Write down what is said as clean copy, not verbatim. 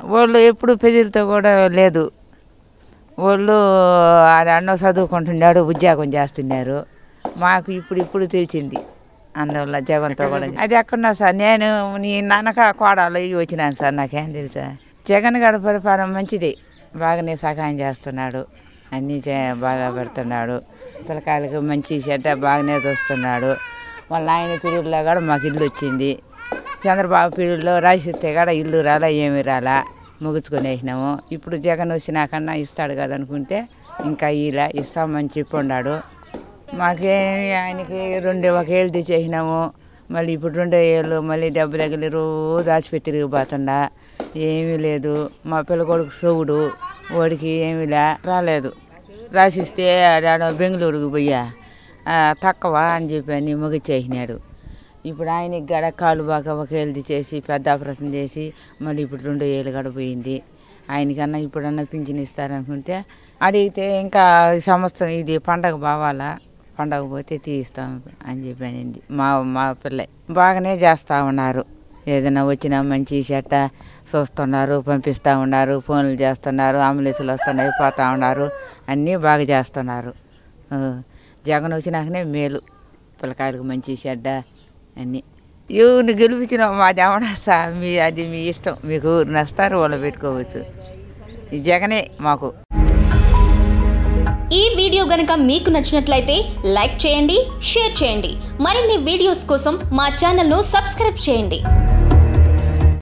వాళ్ళు ఎప్పుడు పెజలతో కూడా లేదు. వాళ్ళు అన్న చదువుకుంటున్నాడు, ఉద్యోగం చేస్తున్నారు. మాకు ఇప్పుడు తెలిసింది. అందువల్ల జగన్తో కూడా అది ఎక్కడున్నా సార్, నేను నీ నాన్నక కోడలు వచ్చినాను సార్. నాకేం తెలుసా? జగన్ గారి పరిపాలన మంచిది, బాగానే సహాయం చేస్తున్నాడు, అన్నీ బాగా పెడుతున్నాడు. పిల్లకాయలకు మంచి చెడ్డ బాగానే చూస్తున్నాడు. వాళ్ళ ఆయన పీరియడ్లో కూడా మాకు ఇల్లు వచ్చింది. చంద్రబాబు పీరియడ్లో రాసిస్తే కూడా ఇల్లు రాలా, ఏమి రాలా, ముగించుకొని వేసినాము. ఇప్పుడు జగన్ వచ్చినాకన్నా ఇస్తాడు కదా అనుకుంటే ఇంకా ఇలా ఇస్తామని చెప్పి ఉన్నాడు. మాకేమి ఆయనకి 1 ఏళ్ళు తెచ్చేసినాము. మళ్ళీ ఇప్పుడు 2 ఏళ్ళు మళ్ళీ డబ్బు తగిలి రోజు ఆసుపత్రి తిరిగిపోతుండా, ఏమీ లేదు. మా పిల్లకొడుకు సోవుడు, వాడికి ఏమీ రాలేదు. రాసిస్తే బెంగళూరుకు పోయా తక్కువ అని చెప్పి అని ముగిచ్చేసినాడు. ఇప్పుడు ఆయనకి గడ కాళ్ళు బాగా 1 ఏళ్ళు తెచ్చేసి పెద్ద ఆపరేషన్ చేసి మళ్ళీ ఇప్పుడు 2 ఏళ్ళు గడిపోయింది. ఆయనకన్నా ఇప్పుడన్నా పింఛన్ ఇస్తారనుకుంటే అడిగితే ఇంకా సంవత్సరం ఇది పండగ బావాలా, పండగ పోతే తీస్తాం అని చెప్పి అనింది. మా పిల్ల బాగానే చేస్తూ ఉన్నారు. ఏదైనా వచ్చినా మంచి చెట్ట చూస్తున్నారు, పంపిస్తూ ఉన్నారు, ఫోన్లు చేస్తున్నారు, అంబులెన్సులు వస్తున్నాయి, పోతూ ఉన్నారు, అన్నీ బాగా చేస్తున్నారు. జగన్ వచ్చినాకనే మేలు, పిల్లకాయలకు మంచి చెడ్డ అన్నీ. ఎవరిని గెలిపించినా మాది ఏమన్నా సార్, అది మీ ఇష్టం, మీకు నస్తారు వాళ్ళు పెట్టుకోవచ్చు. ఈ జగనే మాకు. ఈ వీడియో గనుక మీకు నచ్చినట్లయితే లైక్ చేయండి, షేర్ చేయండి. మరిన్ని వీడియోస్ కోసం మా ఛానల్ను సబ్స్క్రైబ్ చేయండి.